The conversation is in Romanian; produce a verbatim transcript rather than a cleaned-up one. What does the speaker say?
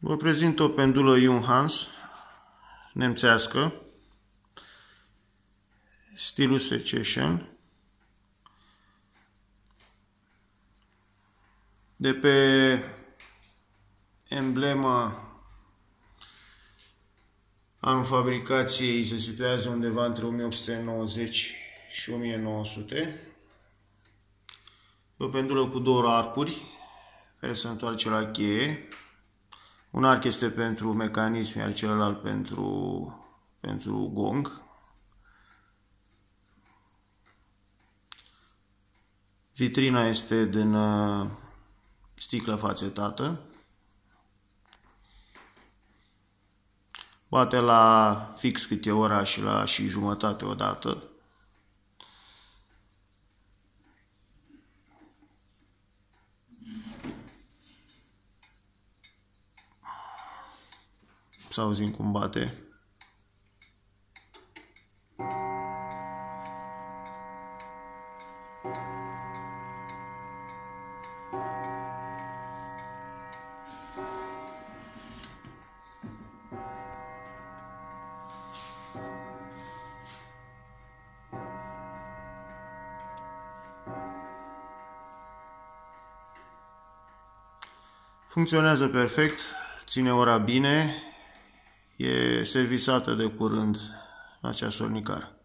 Vă prezint o pendulă Junghans nemțească, stilul Secession, de pe emblema anul fabricației se situează undeva între o mie opt sute nouăzeci și o mie nouă sute. E o pendulă cu două arcuri care se întoarce la cheie. Un arc este pentru mecanism, iar celălalt pentru, pentru gong. Vitrina este din sticlă fațetată. Bate la fix câte ora și la și jumătate odată. Să auzim cum bate. Funcționează perfect, ține ora bine, e servisată de curând la ceasornicar.